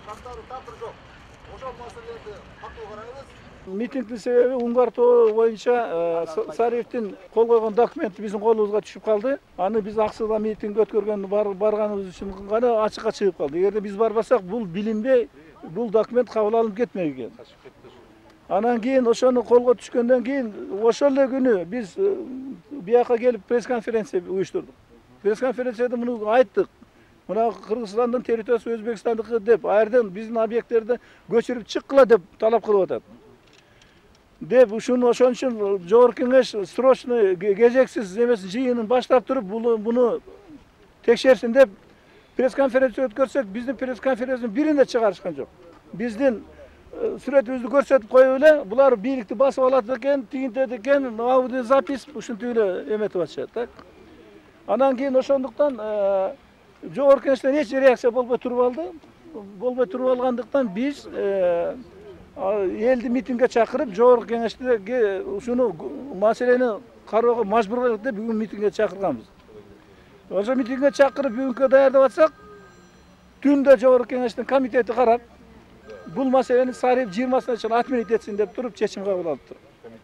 шарттары тапыр жоқ. Ошол маселелерди катуу карайбыз. Митингдин себеби Уңгар тобу боюнча Сариевдин кол койгон документи биздин колубузга түшүп калды. Аны биз аксыда митинг өткөргөн барганыбыз үчүн гана ачыкка чыгып калды. Эгерде биз барбасак, бул билинбей, бул документ кабыл алынып кетмек экен. Анан кийин ошону колго түшкөндөн кийин ошол эле күнү биз бияка келип пресс-конференция уюштурдук. Пресс-конференцияда муну айттык. Мына Кыргызстандын территориясы Өзбекстандыкы деп, айрдан биздин объекттерди көчүрүп чыккыла деп талап кылып атат. Деп ошон үчүн Жогорку Кеңеш срочный кезексиз эмесин жыйынын баштап туруп буну текшерсин деп пресс-конференция өткөрсөк, биздин пресс-конференциянын биринде чыгарышкан жок. Биздин сүрөтүбүздү көрсөтүп коюп эле, булар бийликти басып алат экен, тигинтет экен, аудиозапись ушинтип эле эметип атышат, так. Анан кийин ошондуктан Жогорку Кеңештен эч реакция болбой туруп алды. Болбой туруп алгандыктан биз элди митингге чакырып, Жогорку Кеңеште ушуну маселени кароого мажбур болот деп бүгүн митингге чакырганбыз. Ошо митингге чакырып бүгүнкү даярдап атсак, түндө Жогорку Кеңештин комитети карап, бул маселени Сариев 20-сына чейин отменить этсин деп туруп чечим кабыл алыптыр.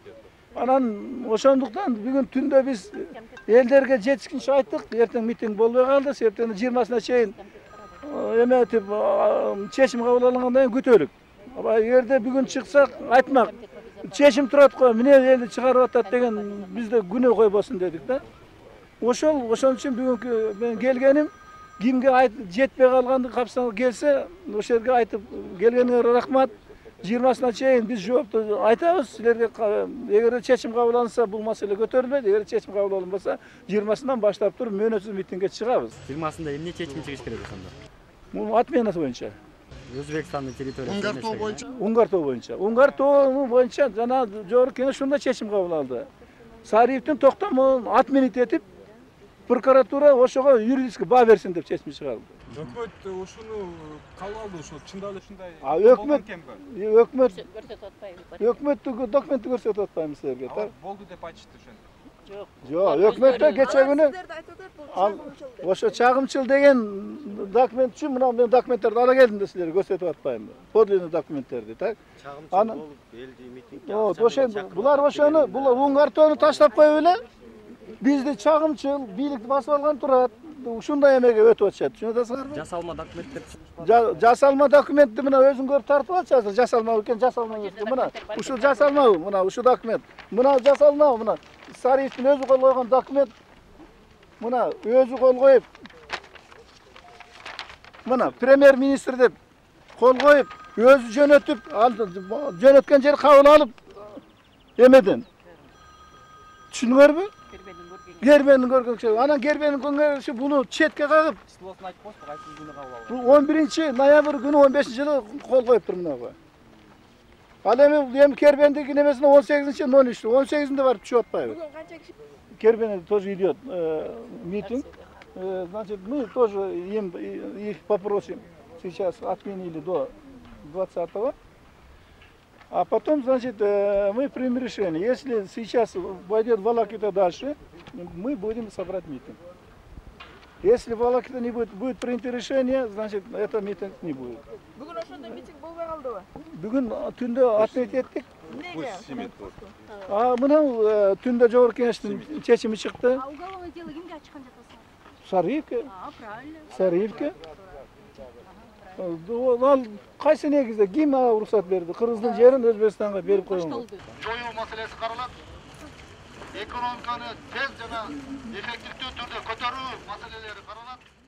Анан ошондуктан бүгүн түндө биз элдерге жетишкенче айттык, эртең митинг болбой калды, себептен 20-сына чейин эметип чечим кабыл алынгандан кийин күтөлүк. Эгерде бүгүн чыксак, айтмак, чечим турат го, эмне элди чыгарып атат деген бизде күнөө койбосун дедик да. Ошол үчүн бүгүнкү мен келгеним, кимге жетпей калганды капсаң келсе, ошол жерге айтып келгениңерге рахмат. 20-сына чейин биз жоопту айтабыз силерге. Эгерде чечим кабыл алынса, бул маселе көтөрүлбөйт. Эгер чечим кабыл алынбаса, 20-сынан баштап туруп мөөнөтсүз митингге чыгабыз. 20-сында эмне чечим чыгыш керек ошондо? Бул отмена боюнча. Өзбекстандын территориясы Уңгар тобу боюнча. Уңгар тобу боюнча. Уңгар тобу боюнча жана Жогорку Кеңеш ушундай чечим кабыл алды. Сариевдин токтомун отменить этип, прокуратура ошого юридический баа берсин деп чечим чыгарды. Өкмөт ушуну кабыл алды, ошо чындап эле ушундай. Өкмөттүн документти көрсөтүп атпаймыз силерге, так? Болду деп айтышты ошону. Жок, өкмөттө кече күнү ошо чагымчыл деген документ үчүн мына мен документтерди ала келдим да силерге көрсөтүп атпаймынбы? Подлинный документтерди, так? Чагымчыл болуп, элди митингге ошо булар ошону, бул Уңгар тобуну таштап коюп эле бизди чагымчыл, бийликти басып алган турат. Ушундай эмеге өтүп атышат. Түшүнүп атасыңарбы? жасалма документтер. Жасалма документти мына өзүң көрүп тартып атасың азыр. Жасалма экен, жасалмаңыз. Мына ушу жасалмабы? Мына ушу документ. Мына жасалмабы? Мына Сариевдин өзү кол койгон документ. Мына өзү кол коюп. Мына премьер-министр деп кол коюп, өзү жөнөтүп, жөнөткөн жери кабыл алып эмеден. Түшүндүңөрбү? Гербенин көргөнчө. Анан Гербенин көргөнчө буну четке кагып, Числосун айтып коюшпу, кайсы күнү кабыл алган? 11 ноябрь күнү 15-жылы кол коюптур мынага. Ал эми Кербендин немесине 18-03, 18-inde барып түшүп атпайбы? Кербен тоже идет митинг. Значит, мы тоже их попросим сейчас отменили до 20-го. А потом, значит, мы примем решение. Если сейчас пойдет волокита дальше, мы будем собрать митинг. Если волокита не будет принято решение, значит, это митинг не будет. Бүгүн ошондой митинг болбой калдыбы? Бүгүн түндө отмет эттик. Эмнеге? Мына түндө Жогорку Кеңештин чечими чыкты. А уголовное дело кимге ачкан жатасыздар? Сариевке. Правильно. Сариевке. Ал кайсы негизде ким уруксат берди? Кыргыздын жерин Өзбекстанга берип койгон. Жоюу маселеси каралат. Экономиканы тез жана эффективдүү түрдө көтөрүү маселелери каралат.